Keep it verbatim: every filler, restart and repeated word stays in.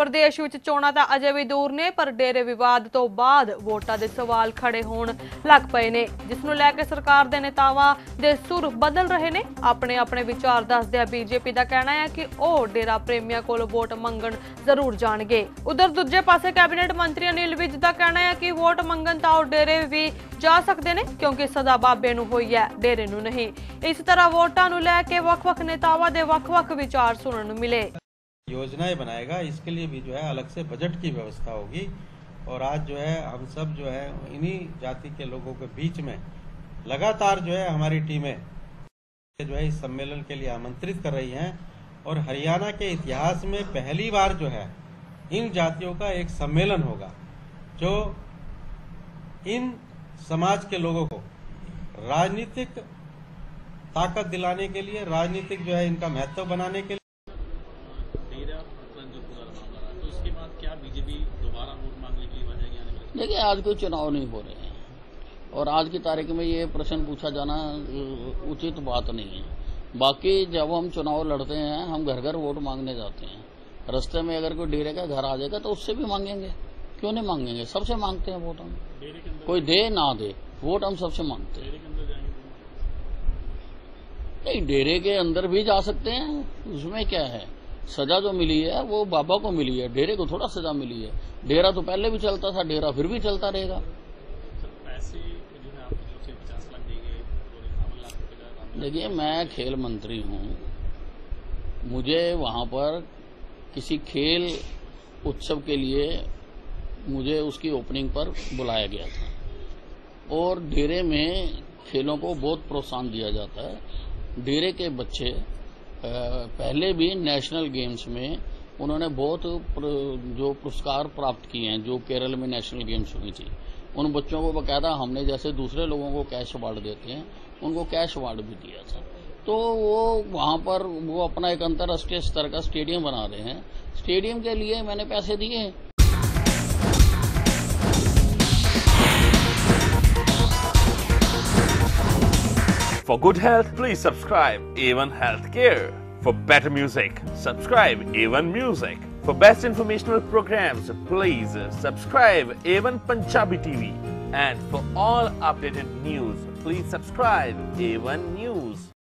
ਪ੍ਰਦੇਸ਼ ਵਿੱਚ ਚੋਣਾਂ ਤਾਂ ਅਜੇ ਵੀ ਦੂਰ ਨੇ, ਪਰ ਡੇਰੇ ਵਿਵਾਦ ਤੋਂ ਬਾਅਦ ਵੋਟਾਂ ਦੇ ਸਵਾਲ ਖੜੇ ਹੋਣ ਲੱਗ ਪਏ ਨੇ, ਜਿਸ ਨੂੰ ਲੈ ਕੇ ਸਰਕਾਰ ਦੇ ਨੇਤਾਵਾਂ ਦੇ ਸੁਰ ਬਦਲ ਰਹੇ ਨੇ। ਆਪਣੇ ਆਪਣੇ ਵਿਚਾਰ ਦੱਸਦੇ ਆ ਬੀਜੇਪੀ ਦਾ ਕਹਿਣਾ ਹੈ ਕਿ ਉਹ ਡੇਰਾ ਪ੍ਰੇਮੀਆਂ ਕੋਲ ਵੋਟ ਮੰਗਣ ਜ਼ਰੂਰ ਜਾਣਗੇ। ਉਧਰ ਦੂਜੇ ਪਾਸੇ ਕੈਬਨਿਟ ਮੰਤਰੀ ਅਨਿਲ ਵਿਜ ਦਾ ਕਹਿਣਾ ਹੈ ਕਿ ਵੋਟ ਮੰਗਣ ਤਾਂ ਉਹ ਡੇਰੇ ਵੀ ਜਾ ਸਕਦੇ ਨੇ, ਕਿਉਂਕਿ ਸਦਾ ਬਾਬੇ ਨੂੰ ਹੋਈ ਹੈ, ਡੇਰੇ ਨੂੰ नहीं। इस तरह वोटां नूं लैके वख-वख नेतावां दे वख-वख विचार सुनने नूं मिले। योजनाएं बनाएगा, इसके लिए भी जो है अलग से बजट की व्यवस्था होगी। और आज जो है हम सब जो है इन्हीं जाति के लोगों के बीच में लगातार जो है हमारी टीमें जो है इस सम्मेलन के लिए आमंत्रित कर रही हैं। और हरियाणा के इतिहास में पहली बार जो है इन जातियों का एक सम्मेलन होगा, जो इन समाज के लोगों को राजनीतिक ताकत दिलाने के लिए, राजनीतिक जो है इनका महत्व बनाने के लिए। डेरा प्रकरण जो पूरा मामला रहा, तो उसके बाद क्या बीजेपी दोबारा वोट मांगने के लिए वजह आने वाली? देखिए, आज कोई चुनाव नहीं हो रहे हैं और आज की तारीख में ये प्रश्न पूछा जाना उचित बात नहीं है। बाकी जब हम चुनाव लड़ते हैं, हम घर घर वोट मांगने जाते हैं, रास्ते में अगर कोई डेरे का घर आ जाएगा तो उससे भी मांगेंगे, क्यों नहीं मांगेंगे? सबसे मांगते हैं वोट हम, कोई दे ना दे, वोट हम सबसे मांगते हैं। नहीं, डेरे के अंदर भी जा सकते हैं, उसमें क्या है? सजा जो मिली है वो बाबा को मिली है, डेरे को थोड़ा सजा मिली है। डेरा तो पहले भी चलता था, डेरा फिर भी चलता रहेगा। देखिए, मैं खेल मंत्री हूँ, मुझे वहाँ पर किसी खेल उत्सव के लिए मुझे उसकी ओपनिंग पर बुलाया गया था और डेरे में खेलों को बहुत प्रोत्साहन दिया जाता है। डेरे के बच्चे पहले भी नेशनल गेम्स में उन्होंने बहुत जो पुरस्कार प्राप्त किए हैं, जो केरल में नेशनल गेम्स हुई थी, उन बच्चों को बकायदा हमने जैसे दूसरे लोगों को कैश अवार्ड देते हैं, उनको कैश अवार्ड भी दिया था। तो वो वहाँ पर वो अपना एक अंतर्राष्ट्रीय स्तर का स्टेडियम बना रहे हैं, स्टेडियम के लिए मैंने पैसे दिए हैं। For good health, please subscribe A one Healthcare. For better music, subscribe A one Music. For best informational programs, please subscribe A one Punjabi T V. And for all updated news, please subscribe A one News.